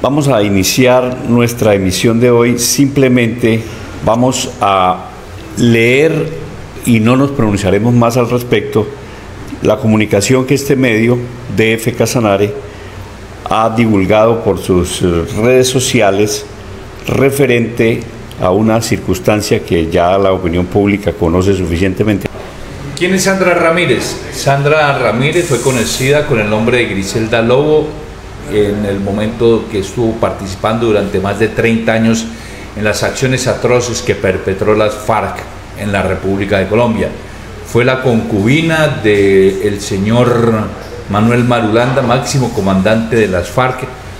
Vamos a iniciar nuestra emisión de hoy. Simplemente vamos a leer y no nos pronunciaremos más al respecto la comunicación que este medio, DF Casanare, ha divulgado por sus redes sociales referente a una circunstancia que ya la opinión pública conoce suficientemente. ¿Quién es Sandra Ramírez? Sandra Ramírez fue conocida con el nombre de Griselda Lobo en el momento que estuvo participando durante más de 30 años en las acciones atroces que perpetró las FARC en la República de Colombia. Fue la concubina del señor Manuel Marulanda, máximo comandante de las FARC,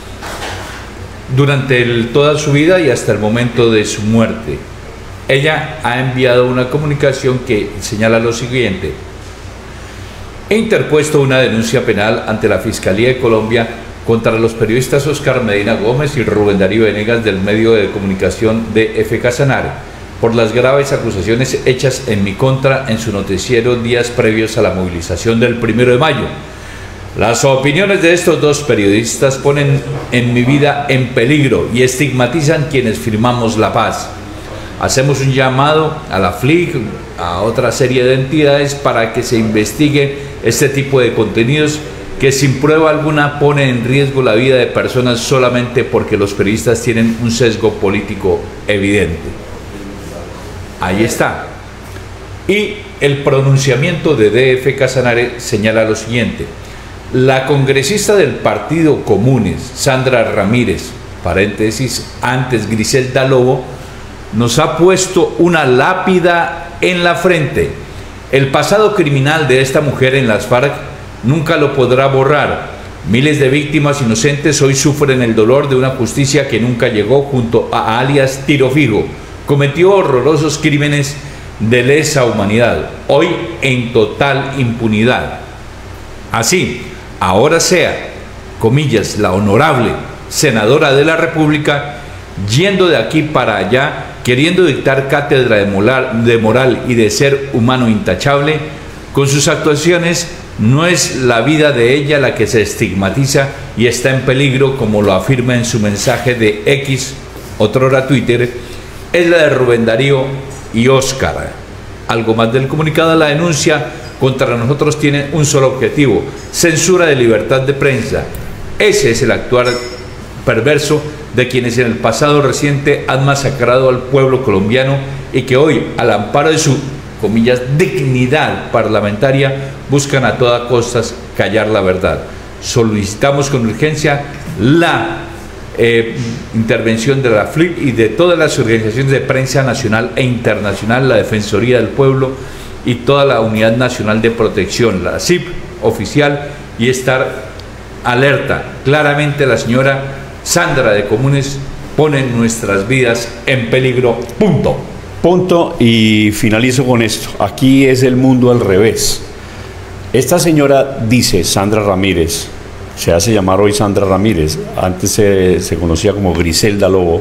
durante toda su vida y hasta el momento de su muerte. Ella ha enviado una comunicación que señala lo siguiente: he interpuesto una denuncia penal ante la Fiscalía de Colombia contra los periodistas Óscar Medina Gómez y Rubén Darío Venegas del medio de comunicación DF Casanare por las graves acusaciones hechas en mi contra en su noticiero días previos a la movilización del 1 de mayo. Las opiniones de estos dos periodistas ponen en mi vida en peligro y estigmatizan quienes firmamos la paz. Hacemos un llamado a la FLIC, a otra serie de entidades para que se investigue este tipo de contenidos que sin prueba alguna pone en riesgo la vida de personas solamente porque los periodistas tienen un sesgo político evidente. Ahí está. Y el pronunciamiento de DF Casanare señala lo siguiente: la congresista del Partido Comunes, Sandra Ramírez, paréntesis, antes Griselda Lobo, nos ha puesto una lápida en la frente. El pasado criminal de esta mujer en las FARC nunca lo podrá borrar. Miles de víctimas inocentes hoy sufren el dolor de una justicia que nunca llegó junto a alias Tiro Fijo. Cometió horrorosos crímenes de lesa humanidad, hoy en total impunidad. Así, ahora sea, comillas, la honorable senadora de la República, yendo de aquí para allá, queriendo dictar cátedra de moral y de ser humano intachable, con sus actuaciones no es la vida de ella la que se estigmatiza y está en peligro, como lo afirma en su mensaje de X, otrora Twitter, es la de Rubén Darío y Óscar. Algo más del comunicado: la denuncia contra nosotros tiene un solo objetivo: censura de libertad de prensa. Ese es el actuar perverso de quienes en el pasado reciente han masacrado al pueblo colombiano y que hoy, al amparo de su, comillas, dignidad parlamentaria, buscan a toda costa callar la verdad. Solicitamos con urgencia la intervención de la FLIC y de todas las organizaciones de prensa nacional e internacional, la Defensoría del Pueblo y toda la Unidad Nacional de Protección, la CIP oficial, y estar alerta. Claramente la señora Sandra de Comunes pone nuestras vidas en peligro. Punto. Punto, y finalizo con esto. Aquí es el mundo al revés. Esta señora dice, Sandra Ramírez, se hace llamar hoy Sandra Ramírez, antes se conocía como Griselda Lobo,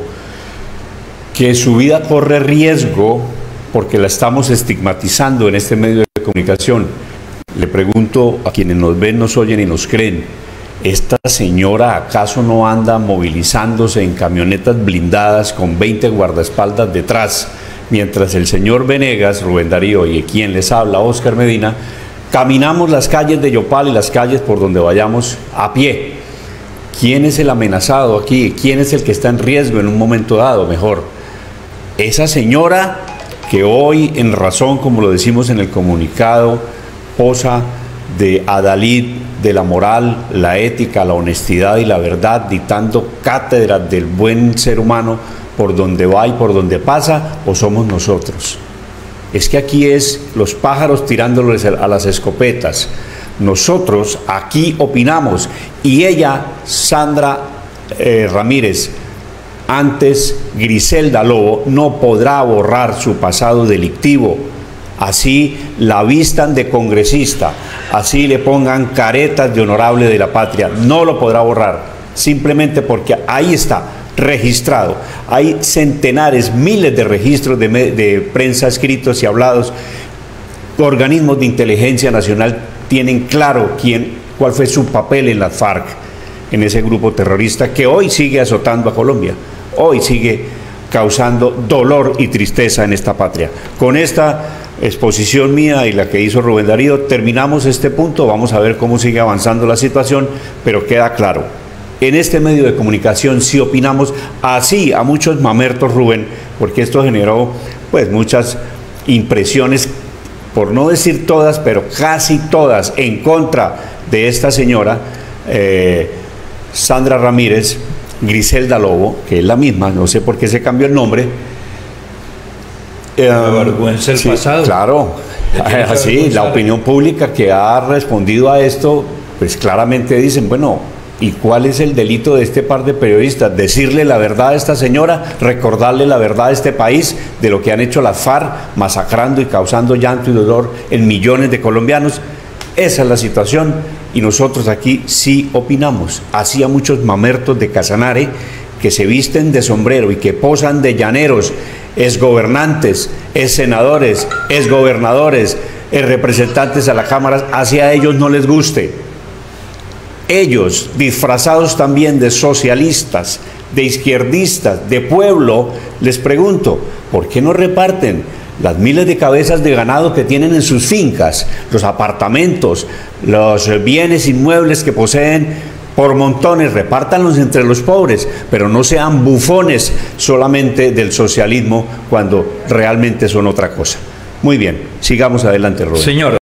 que su vida corre riesgo porque la estamos estigmatizando en este medio de comunicación. Le pregunto a quienes nos ven, nos oyen y nos creen: ¿esta señora acaso no anda movilizándose en camionetas blindadas con 20 guardaespaldas detrás, mientras el señor Venegas, Rubén Darío y quien les habla, Óscar Medina, caminamos las calles de Yopal y las calles por donde vayamos a pie? ¿Quién es el amenazado aquí? ¿Quién es el que está en riesgo en un momento dado? Mejor, esa señora que hoy, en razón, como lo decimos en el comunicado, posa de adalid de la moral, la ética, la honestidad y la verdad, dictando cátedras del buen ser humano por donde va y por donde pasa, o somos nosotros? Es que aquí es los pájaros tirándoles a las escopetas. Nosotros aquí opinamos, y ella, Sandra Ramírez, antes Griselda Lobo, no podrá borrar su pasado delictivo. Así la vistan de congresista, así le pongan caretas de honorable de la patria, no lo podrá borrar, simplemente porque ahí está registrado. Hay centenares, miles de registros de prensa escritos y hablados. Organismos de inteligencia nacional tienen claro cuál fue su papel en las FARC. en ese grupo terrorista que hoy sigue azotando a Colombia, hoy sigue causando dolor y tristeza en esta patria. Con esta exposición mía y la que hizo Rubén Darío, terminamos este punto, vamos a ver cómo sigue avanzando la situación, pero queda claro, en este medio de comunicación sí opinamos así a muchos mamertos, Rubén, porque esto generó pues muchas impresiones, por no decir todas, pero casi todas, en contra de esta señora, Sandra Ramírez, Griselda Lobo, que es la misma, no sé por qué se cambió el nombre. Vergüenza el pasado. Claro, así, la opinión pública que ha respondido a esto, pues claramente dicen, bueno, ¿y cuál es el delito de este par de periodistas? Decirle la verdad a esta señora, recordarle la verdad a este país de lo que han hecho las FARC, masacrando y causando llanto y dolor en millones de colombianos. Esa es la situación y nosotros aquí sí opinamos. Así a muchos mamertos de Casanare que se visten de sombrero y que posan de llaneros, exgobernantes, exsenadores, exgobernadores, representantes a la Cámara, hacia ellos no les guste. Ellos, disfrazados también de socialistas, de izquierdistas, de pueblo, les pregunto, ¿por qué no reparten las miles de cabezas de ganado que tienen en sus fincas, los apartamentos, los bienes inmuebles que poseen por montones? Repártanlos entre los pobres, pero no sean bufones solamente del socialismo cuando realmente son otra cosa. Muy bien, sigamos adelante, Rubén. Señor.